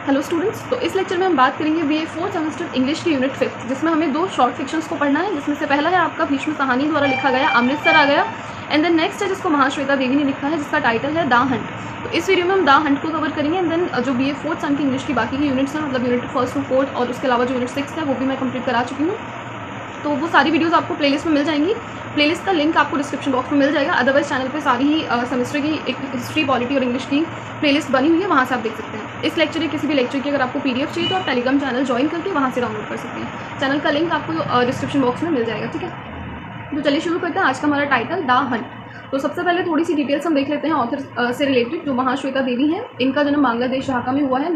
Hello students, तो इस lecture में हम बात करेंगे BA 4th सेमेस्टर इंग्लिश की यूनिट 5, जिसमें हमें 2 शॉर्ट फिक्शंस को पढ़ना है। जिसमें से पहला है आपका भीष्म साहनी द्वारा लिखा गया अमृतसर आ गया, एंड देन नेक्स्ट है जिसको महाश्वेता देवी ने लिखा है, जिसका टाइटल है द हंट। तो इस वीडियो में हम द हंट को कवर करेंगे, एंड देन जो BA 4th सेम की इंग्लिश की बाकी की यूनिट्स हैं, मतलब यूनिट 1 to 4 और उसके अलावा जो यूनिट 6 है वो भी मैं कंप्लीट करा चुकी हूँ। तो वो सारी वीडियोस आपको प्लेलिस्ट में मिल जाएंगी। प्लेलिस्ट का लिंक आपको डिस्क्रिप्शन बॉक्स में मिल जाएगा। अदरवाइज चैनल पे सारी ही सेमेस्टर की एक हिस्ट्री, पॉलिटी और इंग्लिश की प्लेलिस्ट बनी हुई है, वहाँ से आप देख सकते हैं। इस लेक्चर या किसी भी लेक्चर की अगर आपको PDF चाहिए तो आप टेलीग्राम चैनल ज्वाइन करके वहाँ से डाउनलोड कर सकते हैं। चैनल का लिंक आपको डिस्क्रिप्शन बॉक्स में मिल जाएगा, ठीक है। तो चलिए शुरू करते हैं। आज का हमारा टाइटल द हंट। तो सबसे पहले थोड़ी सी डिटेल्स हम देख लेते हैं ऑथर से रिलेटेड। जो महाश्वेता देवी हैं, इनका जन्म बांग्लादेश ढाका में हुआ है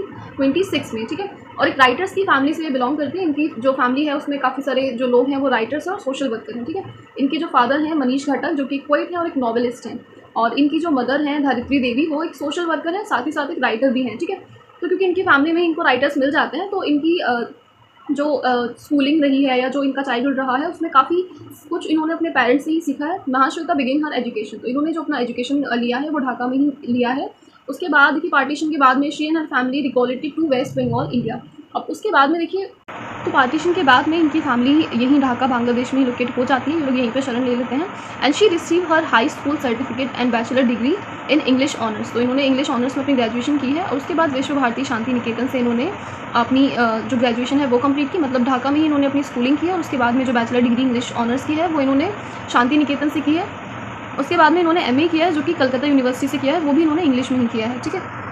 1926 में, ठीक है। और एक राइटर्स की फैमिली से ये बिलोंग करती है। इनकी जो फैमिली है उसमें काफ़ी सारे जो लोग हैं वो राइटर्स हैं और सोशल वर्कर हैं, ठीक है। इनके जो फादर हैं मनीष घटक, जो कि पोएट हैं और एक नॉवेलिस्ट हैं, और इनकी जो मदर हैं धरित्री देवी, वो एक सोशल वर्कर है, साथ ही साथ एक राइटर भी हैं, ठीक है। तो क्योंकि इनकी फैमिली में इनको राइटर्स मिल जाते हैं, तो इनकी जो स्कूलिंग रही है या जो इनका चाइल्डहुड रहा है उसमें काफ़ी कुछ इन्होंने अपने पेरेंट्स से ही सीखा है। महाश्वेता बिगिन हर एजुकेशन, तो इन्होंने जो अपना एजुकेशन लिया है वो ढाका में ही लिया है। उसके बाद की पार्टीशन के बाद में she and her family relocated to West Bengal India. अब उसके बाद में देखिए, तो पार्टीशन के बाद में इनकी फैमिली यहीं ढाका बांग्लादेश में ही लोकेट हो जाती है। ये लोग यहीं पे शरण ले लेते हैं। And she receive her high school certificate and bachelor degree in English honours. तो इन्होंने इंग्लिश ऑनर्स में अपनी ग्रेजुएशन की है, और उसके बाद विश्व भारती शांति निकेतन से इन्होंने अपनी जो ग्रेजुएशन है वो कंप्लीट की। मतलब ढाका में ही इन्होंने अपनी स्कूलिंग की है, और उसके बाद में जो बैचलर डिग्री इंग्लिश ऑनर्स की है वो इन्होंने शांति निकेतन से की है। उसके बाद में इन्होंने MA किया है, जो कि कलकत्ता यूनिवर्सिटी से किया है, वो भी इन्होंने इंग्लिश में ही किया है, ठीक है।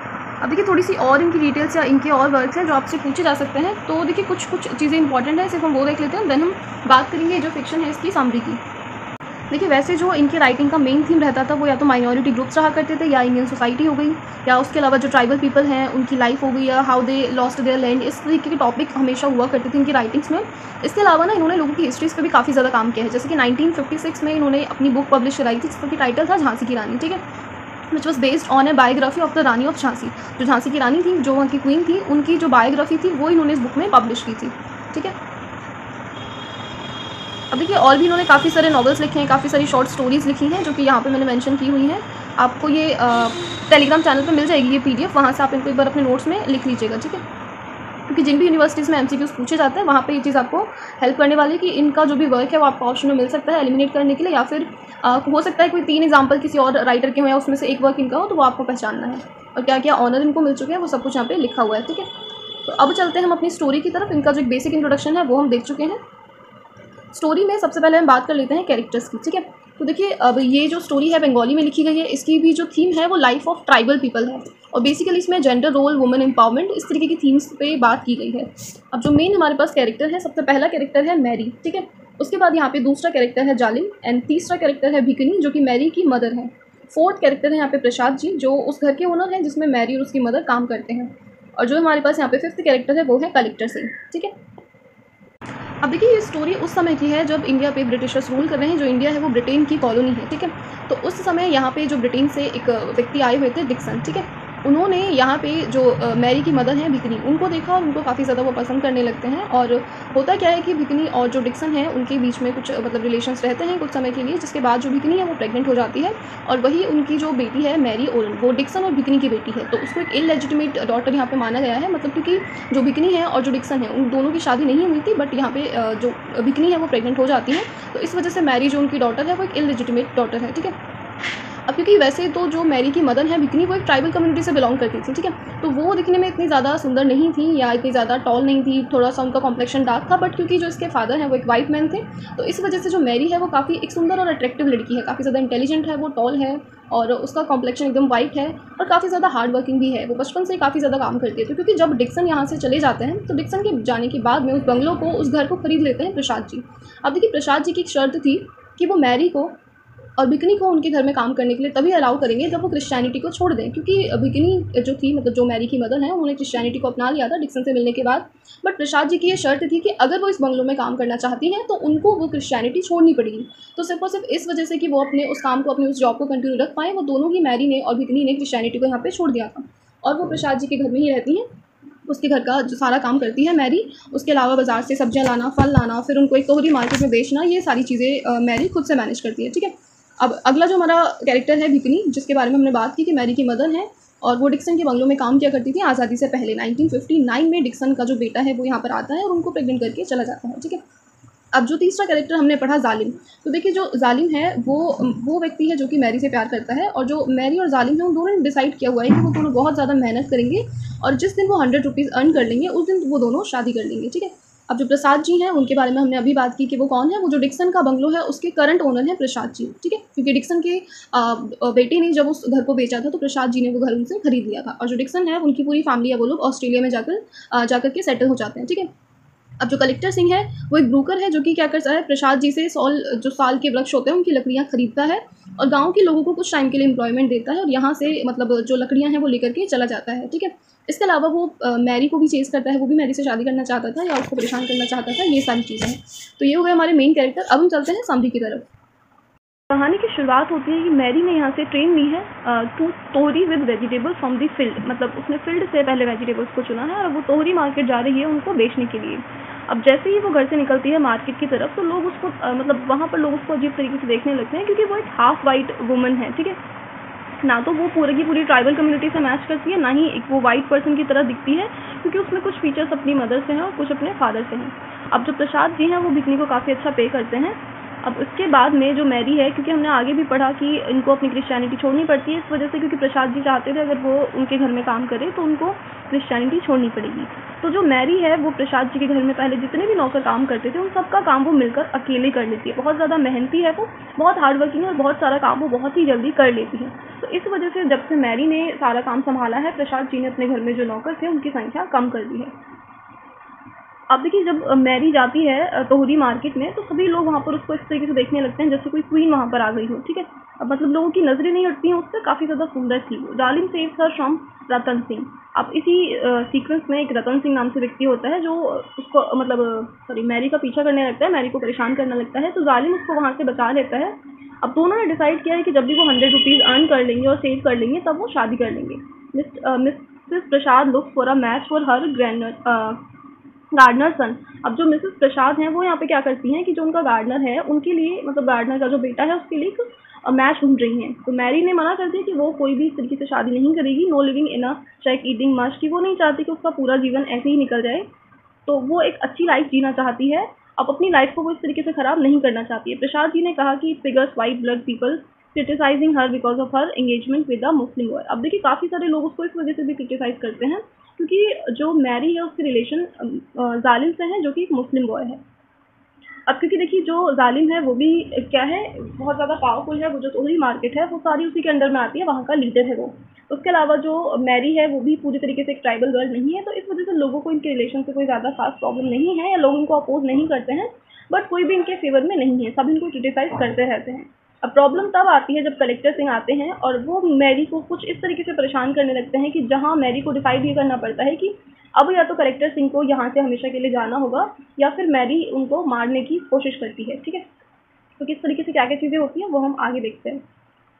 अब देखिए थोड़ी सी और इनकी डिटेल्स या इनके और वर्क्स हैं जो आपसे पूछे जा सकते हैं। तो देखिए कुछ चीज़ें इंपॉर्टेंट हैं, सिर्फ हम वो देख लेते हैं, देन हम बात करेंगे जो फिक्शन है इसकी समरी की। देखिए वैसे जो इनके राइटिंग का मेन थीम रहता था वो या तो माइनॉरिटी ग्रुप्स रहा करते थे, या इंडियन सोसाइटी हो गई, या उसके अलावा जो ट्राइबल पीपल हैं उनकी लाइफ हो गई, या how they lost their land. इस तरीके के टॉपिक हमेशा हुआ करते थे इनकी राइटिंग्स में। इसके अलावा ना इन्होंने लोगों की हिस्ट्रीज़ पे भी काफ़ी ज़्यादा काम किया है। जैसे कि 1956 में इन्होंने अपनी बुक पब्लिश कराई थी, जिसका टाइटल था झांसी की रानी, ठीक है, which was based on a biography of the rani of Jhansi. जो झांसी की रानी थी, जो वहाँ की क्वीन थी, उनकी जो बायोग्राफी थी वो इन्होंने इस बुक में पब्लिश की थी, ठीक है। अब देखिए और भी इन्होंने काफ़ी सारे नॉवेल्स लिखे हैं, काफ़ी सारी शॉर्ट स्टोरीज़ लिखी हैं, जो कि यहाँ पे मैंने मेंशन की हुई हैं। आपको ये टेलीग्राम चैनल पे मिल जाएगी ये PDF, वहाँ से आप इनको एक बार अपने नोट्स में लिख लीजिएगा, ठीक है। क्योंकि जिन भी यूनिवर्सिटीज़ में MCQs पूछे जाते हैं वहाँ पे ये चीज़ आपको हेल्प करने वाली है कि इनका जो भी वर्क है वो आपको ऑप्शन में मिल सकता है एलिमिनेट करने के लिए, या फिर हो सकता है कोई 3 एग्जाम्पल किसी और राइटर के हो या उसमें से एक वर्क इनका हो, तो वो आपको पहचानना है। और क्या क्या ऑनर इनको मिल चुके हैं वो सब कुछ यहाँ पे लिखा हुआ है, ठीक है। तो अब चलते हैं हम अपनी स्टोरी की तरफ। इनका जो एक बेसिक इंट्रोडक्शन है वो हम देख चुके हैं। स्टोरी में सबसे पहले हम बात कर लेते हैं कैरेक्टर्स की, ठीक है। तो देखिए अब ये जो स्टोरी है बंगाली में लिखी गई है, इसकी भी जो थीम है वो लाइफ ऑफ ट्राइबल पीपल है, और बेसिकली इसमें जेंडर रोल, वुमेन एम्पावरमेंट, इस तरीके की थीम्स पे बात की गई है। अब जो मेन हमारे पास कैरेक्टर है, सबसे पहला कैरेक्टर है मैरी, ठीक है। उसके बाद यहाँ पे दूसरा कैरेक्टर है जालिम, एंड तीसरा कैरेक्टर है भिकनी, जो कि मैरी की मदर है। फोर्थ कैरेक्टर है यहाँ पे प्रसाद जी, जो उस घर के ओनर हैं जिसमें मैरी और उसकी मदर काम करते हैं। और जो हमारे पास यहाँ पे फिफ्थ कैरेक्टर है वो है कलेक्टर सिंह, ठीक है। अब देखिए ये स्टोरी उस समय की है जब इंडिया पे ब्रिटिशर्स रूल कर रहे हैं। जो इंडिया है वो ब्रिटेन की कॉलोनी है, ठीक है। तो उस समय यहाँ पे जो ब्रिटेन से एक व्यक्ति आए हुए थे, डिक्सन, ठीक है। उन्होंने यहाँ पे जो मैरी की मदर हैं भिकनी, उनको देखा और उनको काफ़ी ज़्यादा वो पसंद करने लगते हैं। और होता क्या है कि भिकनी और जो डिक्सन है उनके बीच में कुछ मतलब रिलेशंस रहते हैं कुछ समय के लिए, जिसके बाद जो भिकनी है वो प्रेग्नेंट हो जाती है, और वही उनकी जो बेटी है मैरी ओरन, वो डिक्सन और भिकनी की बेटी है। तो उसको एक इललेजिटिमेट डॉटर यहाँ पे माना गया है, मतलब क्योंकि जो भिकनी है और जो डिक्सन है उन दोनों की शादी नहीं हुई थी, बट यहाँ पे जो भिकनी है वो प्रेग्नेंट हो जाती है। तो इस वजह से मैरी जो उनकी डॉटर है वो एक इललेजिटिमेट डॉटर है, ठीक है। अब क्योंकि वैसे तो जो मैरी की मदर है भिकनी, वो एक ट्राइबल कम्युनिटी से बिलोंग करती थी, ठीक है। तो वो दिखने में इतनी ज़्यादा सुंदर नहीं थी या इतनी ज़्यादा टॉल नहीं थी, थोड़ा सा उनका कॉम्प्लेक्शन डार्क था, बट क्योंकि जो इसके फादर हैं वो एक वाइट मैन थे, तो इस वजह से जो मैरी है वो काफ़ी एक सुंदर और अट्रैक्टिव लड़की है, काफ़ी ज़्यादा इंटेलिजेंट है, वो टॉल है और उसका कॉम्प्लेक्शन एकदम वाइट है, और काफ़ी ज़्यादा हार्ड वर्किंग भी है। वो बचपन से काफ़ी ज़्यादा काम करती है। तो क्योंकि जब डिक्सन यहाँ से चले जाते हैं, तो डिक्सन के जाने के बाद में उस बंगलों को, उस घर को खरीद लेते हैं प्रसाद जी। अब देखिए प्रसाद जी की एक शर्त थी कि वो मैरी को और भिकनी को उनके घर में काम करने के लिए तभी अलाउ करेंगे जब वो क्रिश्चियनिटी को छोड़ दें, क्योंकि भिकनी जो थी, मतलब जो मैरी की मदर है, उन्होंने क्रिश्चियनिटी को अपना लिया था डिक्सन से मिलने के बाद। बट प्रसाद जी की ये शर्त थी कि अगर वो इस बंगलों में काम करना चाहती हैं तो उनको वो क्रिश्चियनिटी छोड़नी पड़ेगी। तो सिर्फ और सिर्फ इस वजह से कि वो अपने उस काम को, अपनी उस जॉब को कंटिन्यू रख पाएँ, वो दोनों ही, मैरी ने और भिकनी ने, क्रिश्चियनिटी को यहाँ पर छोड़ दिया था, और वो प्रसाद जी के घर में ही रहती हैं। उसके घर का जो सारा काम करती है मैरी। उसके अलावा बाज़ार से सब्जियां लाना, फल लाना, फिर उनको एक तोहरी मार्केट में बेचना, ये सारी चीज़ें मैरी खुद से मैनेज करती है, ठीक है। अब अगला जो हमारा कैरेक्टर है भिकनी, जिसके बारे में हमने बात की कि मैरी की मदर हैं, और वो डिक्सन के बंगलों में काम किया करती थी आज़ादी से पहले। 1959 में डिक्सन का जो बेटा है वो यहाँ पर आता है और उनको प्रेग्नेंट करके चला जाता है, ठीक है। अब जो तीसरा कैरेक्टर हमने पढ़ा जालिम, तो देखिए जो जालिम है वो व्यक्ति है जो कि मैरी से प्यार करता है, और जो मैरी और जालिम है उन दोनों ने डिसाइड किया हुआ है कि वो दोनों बहुत ज़्यादा मेहनत करेंगे और जिस दिन वो 100 रुपीज़ अर्न कर लेंगे उस दिन वो दोनों शादी कर लेंगे, ठीक है। अब जो प्रसाद जी हैं उनके बारे में हमने अभी बात की कि वो कौन है। वो जो डिक्सन का बंगलो है उसके करंट ओनर हैं प्रसाद जी, ठीक है, क्योंकि डिक्सन के बेटे ने जब उस घर को बेचा था तो प्रसाद जी ने वो घर उनसे खरीद लिया था। और जो डिक्सन है उनकी पूरी फैमिली है वो लोग ऑस्ट्रेलिया में जाकर के सेटल हो जाते हैं, ठीक है। अब जो कलेक्टर सिंह है वो एक ब्रोकर है जो कि क्या करता है, प्रसाद जी से साल के वृक्ष होते हैं उनकी लकड़ियाँ खरीदता है और गांव के लोगों को कुछ टाइम के लिए एम्प्लॉयमेंट देता है और यहाँ से मतलब जो लकड़ियाँ हैं वो लेकर के चला जाता है, ठीक है। इसके अलावा वो मैरी को भी चेज़ करता है, वो भी मैरी से शादी करना चाहता था या उसको परेशान करना चाहता था, ये सारी चीज़ें हैं। तो ये हो गए हमारे मेन कैरेक्टर। अब हम चलते हैं समरी की तरफ। कहानी की शुरुआत होती है कि मैरी ने यहाँ से ट्रेन ली है टू तोहरी with vegetables from the field, मतलब उसने फील्ड से पहले वेजिटेबल्स को चुना है और वो तोहरी मार्केट जा रही है उनको बेचने के लिए। अब जैसे ही वो घर से निकलती है मार्केट की तरफ तो लोग उसको मतलब वहाँ पर लोग उसको अजीब तरीके से देखने लगते हैं क्योंकि वो एक हाफ वाइट वुमन है, ठीक है। ना तो वो पूरी की पूरी ट्राइबल कम्युनिटी से मैच करती है, ना ही एक वो वाइट पर्सन की तरह दिखती है, क्योंकि उसमें कुछ फीचर्स अपनी मदर से हैं और कुछ अपने फादर से हैं। अब जो प्रसाद जी हैं वो बिकनी को काफ़ी अच्छा पे करते हैं। अब उसके बाद में जो मैरी है, क्योंकि हमने आगे भी पढ़ा कि इनको अपनी क्रिश्चियनिटी छोड़नी पड़ती है इस वजह से, क्योंकि प्रसाद जी चाहते थे अगर वो उनके घर में काम करे तो उनको क्रिश्चियनिटी छोड़नी पड़ेगी। तो जो मैरी है वो प्रसाद जी के घर में पहले जितने भी नौकर काम करते थे उन सब का काम वो मिलकर अकेले कर लेती है। बहुत ज़्यादा मेहनती है वो, बहुत हार्ड वर्किंग है और बहुत सारा काम वो बहुत ही जल्दी कर लेती है। तो इस वजह से जब से मैरी ने सारा काम संभाला है, प्रसाद जी ने अपने घर में जो नौकर थे उनकी संख्या कम कर दी है। अब देखिए जब मैरी जाती है तोहरी मार्केट में तो सभी लोग वहाँ पर उसको इस तरीके से देखने लगते हैं जैसे कोई क्वीन वहाँ पर आ गई हो, ठीक है। अब मतलब लोगों की नज़रें नहीं हटती हैं उससे, काफ़ी ज़्यादा सुंदर थी वो। Jalim saves her from Ratan Singh. अब इसी सीक्वेंस में एक रतन सिंह नाम से व्यक्ति होता है जो उसको मतलब मैरी का पीछा करने लगता है, मैरी को परेशान करने लगता है, तो जालिम उसको वहाँ से बचा लेता है। अब दोनों ने डिसाइड किया है कि जब भी वो 100 रुपीज़ अर्न कर लेंगे और सेव कर लेंगे तब वो शादी कर लेंगे। Mrs Prasad looks for a match for her gardener son. अब जो मिसेस प्रसाद हैं वो यहाँ पे क्या करती हैं कि जो उनका गार्डनर है उनके लिए, मतलब गार्डनर का जो बेटा है उसके लिए एक मैच ढूंढ रही हैं। तो मैरी ने मना कर दिया कि वो कोई भी इस तरीके से शादी नहीं करेगी। No living in a shack eating much, कि वो नहीं चाहती कि उसका पूरा जीवन ऐसे ही निकल जाए, तो वो एक अच्छी लाइफ जीना चाहती है। अब अपनी लाइफ को वो इस तरीके से ख़राब नहीं करना चाहती है। प्रसाद जी ने कहा कि figures white blood people criticizing her because of her engagement with a Muslim boy. अब देखिए काफ़ी सारे लोग उसको इस वजह से भी क्रिटिसाइज करते हैं क्योंकि जो मैरी है उसके रिलेशन जालिम से हैं जो कि एक मुस्लिम बॉय है। अब क्योंकि देखिए जो जालिम है वो भी क्या है, बहुत ज़्यादा पावरफुल है, वो जो तोहरी मार्केट है वो सारी उसी के अंडर में आती है, वहाँ का लीडर है वो। उसके अलावा जो मैरी है वो भी पूरी तरीके से एक ट्राइबल गर्ल नहीं है, तो इस वजह से लोगों को इनके रिलेशन से कोई ज़्यादा खास प्रॉब्लम नहीं है या लोग इनको अपोज नहीं करते हैं, बट कोई भी इनके फेवर में नहीं है, सब इनको क्रिटिसाइज करते रहते हैं। अब प्रॉब्लम तब आती है जब कलेक्टर सिंह आते हैं और वो मैरी को कुछ इस तरीके से परेशान करने लगते हैं कि जहाँ मैरी को डिसाइड ये करना पड़ता है कि अब या तो कलेक्टर सिंह को यहाँ से हमेशा के लिए जाना होगा या फिर मैरी उनको मारने की कोशिश करती है, ठीक है। तो किस तरीके से क्या क्या चीज़ें होती हैं वो हम आगे देखते हैं।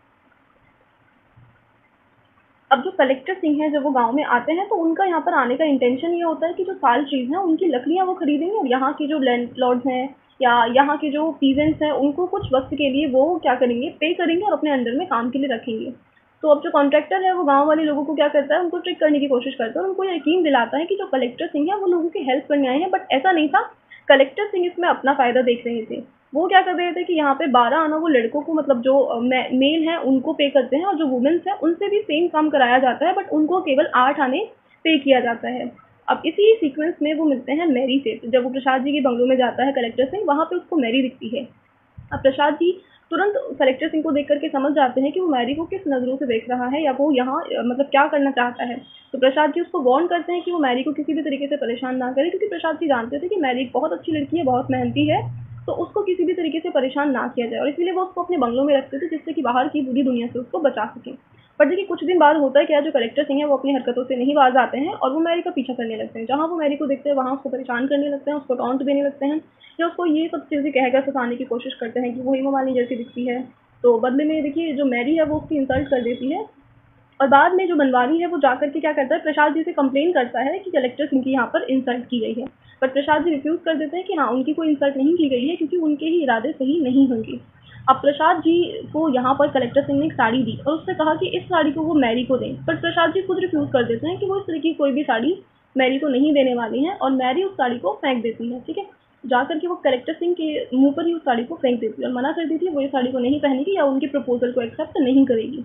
अब जो कलेक्टर सिंह हैं जब वो गांव में आते हैं तो उनका यहाँ पर आने का इंटेंशन ये होता है कि जो साल ट्रीज हैं उनकी लकड़ियाँ वो खरीदेंगे और यहाँ के जो लैंडलॉर्ड्स हैं या यहाँ के जो पीजेंट्स हैं उनको कुछ वक्त के लिए वो क्या करेंगे, पे करेंगे और अपने अंडर में काम के लिए रखेंगे। तो अब जो कॉन्ट्रैक्टर है वो गांव वाले लोगों को क्या करता है, उनको ट्रिक करने की कोशिश करता है और उनको यकीन दिलाता है कि जो कलेक्टर सिंह है वो लोगों की हेल्प करने आए हैं, बट ऐसा नहीं था। कलेक्टर सिंह इसमें अपना फ़ायदा देख रहे थे। वो क्या कर रहे थे कि यहाँ पे 12 आना वो लड़कों को, मतलब जो मेल हैं उनको पे करते हैं और जो वुमेन्स हैं उनसे भी सेम काम कराया जाता है, बट उनको केवल 8 आने पे किया जाता है। अब इसी सीक्वेंस में वो मिलते हैं मैरी से। जब वो प्रसाद जी के बंगलों में जाता है कलेक्टर सिंह, वहाँ पे उसको मैरी दिखती है। अब प्रसाद जी तुरंत कलेक्टर सिंह को देख करके समझ जाते हैं कि वो मैरी को किस नज़रों से देख रहा है या वो यहाँ मतलब क्या करना चाहता है। तो प्रसाद जी उसको वार्न करते हैं कि वो मैरी को किसी भी तरीके से परेशान ना करे, क्योंकि प्रसाद जी जानते थे कि मैरी एक बहुत अच्छी लड़की है, बहुत मेहनती है, तो उसको किसी भी तरीके से परेशान ना किया जाए और इसीलिए वो उसको अपने बंगलों में रखते थे जिससे कि बाहर की बुरी दुनिया से उसको बचा सकें। पर देखिए कुछ दिन बाद होता है क्या, जो कलेक्टर सिंह है वो अपनी हरकतों से नहीं बाज आते हैं और वो मैरी का पीछा करने लगते हैं। जहाँ वो मैरी को देखते हैं वहाँ उसको परेशान करने लगते हैं, उसको टॉन्ट देने लगते हैं या उसको ये सब चीज़ें कहकर फंसाने की कोशिश करते हैं कि वो हेमा मालिनी जैसी दिखती है। तो बदले में देखिए जो मैरी है वो उसकी इंसल्ट कर देती है और बाद में जो बनवारी है वो जाकर के क्या करता है, प्रसाद जी से कंप्लेन करता है कि कलेक्टर सिंह की यहाँ पर इंसल्ट की गई है। पर प्रसाद जी रिफ्यूज़ कर देते हैं कि हाँ उनकी कोई इंसल्ट नहीं की गई है क्योंकि उनके ही इरादे सही नहीं होंगे। अब प्रसाद जी को यहाँ पर कलेक्टर सिंह ने एक साड़ी दी और उससे कहा कि इस साड़ी को वो मैरी को दें, पर प्रसाद जी खुद रिफ्यूज़ कर देते हैं कि वो इस तरह की कोई भी साड़ी मैरी को नहीं देने वाली हैं और मैरी उस साड़ी को फेंक देती है। ठीक है, जाकर के वो कलेक्टर सिंह के मुंह पर ही उस साड़ी को फेंक देती है और मना कर देती है वो ये साड़ी को नहीं पहनेगी या उनके प्रपोजल को एक्सेप्ट नहीं करेगी।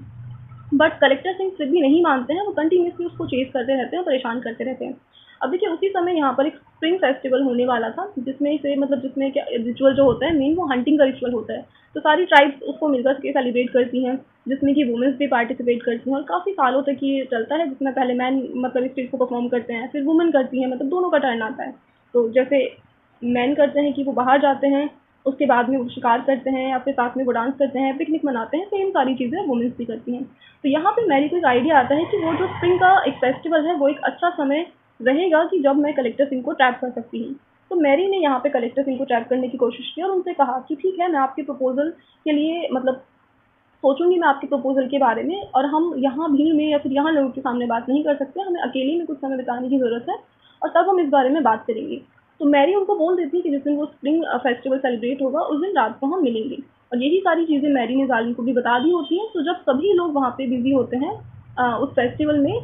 बट कलेक्टर सिंह फिर भी नहीं मानते हैं, वो कंटिन्यूसली उसको चेज करते रहते हैं, परेशान करते रहते हैं। अब देखिए उसी समय यहाँ पर एक स्प्रिंग फेस्टिवल होने वाला था, जिसमें से मतलब जिसमें क्या रिचुअल जो होता है मेन वो हंटिंग का रिचुअल होता है। तो सारी ट्राइब्स उसको मिलकर के सेलिब्रेट करती हैं, जिसमें कि वुमेंस भी पार्टिसिपेट करती हैं और काफ़ी सालों तक ये चलता है, जिसमें पहले मैन मतलब इस चीज़ को परफॉर्म करते हैं, फिर वुमेन करती हैं, मतलब दोनों का टर्न आता है। तो जैसे मैन करते हैं कि वो बाहर जाते हैं, उसके बाद में वो शिकार करते हैं या फिर साथ में वो डांस करते हैं, पिकनिक मनाते हैं, सेम सारी चीज़ें वुमेन्स भी करती हैं। तो यहाँ पे मैरी को एक आइडिया आता है कि वो जो स्प्रिंग का एक फेस्टिवल है वो एक अच्छा समय रहेगा कि जब मैं कलेक्टर सिंह को ट्रैप कर सकती हूँ। तो मैरी ने यहाँ पे कलेक्टर सिंह को ट्रैप करने की कोशिश की और उनसे कहा कि ठीक है, मैं आपके प्रपोजल के लिए मतलब सोचूंगी मैं आपके प्रपोजल के बारे में, और हम यहाँ भीड़ में या फिर यहाँ लोगों के सामने बात नहीं कर सकते, हमें अकेले में कुछ समय बिताने की ज़रूरत है और तब हम इस बारे में बात करेंगे। तो मैरी उनको बोल देती है कि जिस दिन वो स्प्रिंग फेस्टिवल सेलिब्रेट होगा उस दिन रात को हम मिलेंगे, और यही सारी चीज़ें मैरी ने जालिम को भी बता दी होती हैं। तो जब सभी लोग वहाँ पे बिजी होते हैं उस फेस्टिवल में,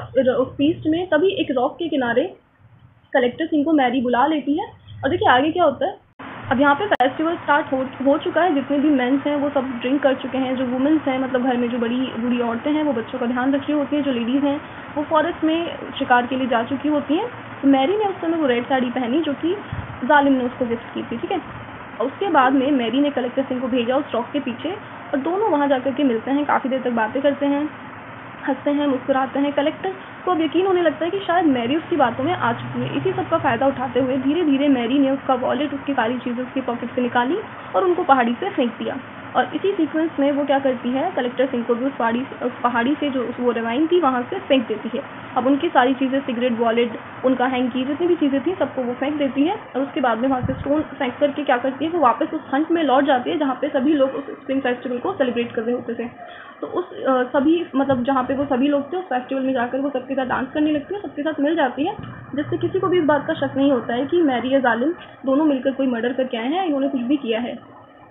उस फीस्ट में, तभी एक रॉक के किनारे कलेक्टर सिंह को मैरी बुला लेती है। और देखिए आगे क्या होता है। अब यहाँ पे फेस्टिवल स्टार्ट हो चुका है, जितने भी मेंस हैं वो सब ड्रिंक कर चुके हैं, जो वुमेन्स हैं मतलब घर में जो बड़ी बूढ़ी औरतें हैं वो बच्चों का ध्यान रखी होती हैं, जो लेडीज़ हैं वो फॉरेस्ट में शिकार के लिए जा चुकी होती हैं। तो मैरी ने उस समय वो रेड साड़ी पहनी जो कि जालिम ने उसको गिफ्ट की थी। ठीक है, और उसके बाद में मैरी ने कलेक्टर सिंह को भेजा उस रॉक के पीछे और दोनों वहाँ जाकर के मिलते हैं, काफ़ी देर तक बातें करते हैं, हंसते हैं, मुस्कुराते हैं। कलेक्टर को अब यकीन होने लगता है कि शायद मैरी उसकी बातों में आ चुकी है। इसी सब का फ़ायदा उठाते हुए धीरे धीरे मैरी ने उसका वॉलेट, उसकी सारी चीज़ें उसकी पॉकेट से निकाली और उनको पहाड़ी से फेंक दिया। और इसी सीक्वेंस में वो क्या करती है, कलेक्टर सिंह को भी उस पहाड़ी से जो वो रेवाइन थी वहाँ से फेंक देती है। अब उनकी सारी चीज़ें, सिगरेट, वॉलेट, उनका हैंकी, जितनी भी चीज़ें थी सबको वो फेंक देती है और उसके बाद में वहाँ से स्टोन फेंक करके क्या करती है, वो वापस उस हंट में लौट जाती है जहाँ पे सभी लोग उस स्प्रिंग फेस्टिवल को सेलिब्रेट कर रहे होते थे। तो उस सभी मतलब जहाँ पे वो सभी लोग थे उस फेस्टिवल में जाकर वो सबके साथ डांस करने लगती है, सबके साथ मिल जाती है, जिससे किसी को भी इस बात का शक नहीं होता है कि मैरी या जालिम दोनों मिलकर कोई मर्डर करके आए हैं, इन्होंने कुछ भी किया है।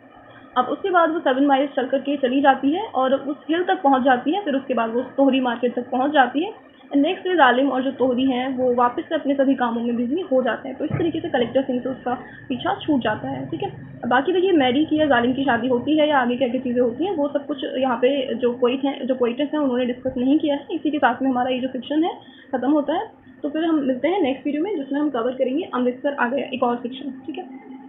अब उसके बाद वो 7 माइल्स चल करके चली जाती है और उस हिल तक पहुंच जाती है, फिर उसके बाद वो तोहरी मार्केट तक पहुंच जाती है। नेक्स्ट डे जालिम और जो तोहरी हैं वो वापस से अपने सभी कामों में बिजी हो जाते हैं। तो इस तरीके से कलेक्टर सिंह से उसका पीछा छूट जाता है। ठीक है, बाकी देखिए मैरी की या जालिम की शादी होती है या आगे क्या क्या चीज़ें होती हैं वो सब कुछ यहाँ पे जो पोइट्स हैं उन्होंने डिस्कस नहीं किया है। इसी के साथ में हमारा ये जो फिक्शन है ख़त्म होता है। तो फिर हम मिलते हैं नेक्स्ट वीडियो में, जिसमें हम कवर करेंगे अमृतसर आ गया, एक और फिक्शन। ठीक है।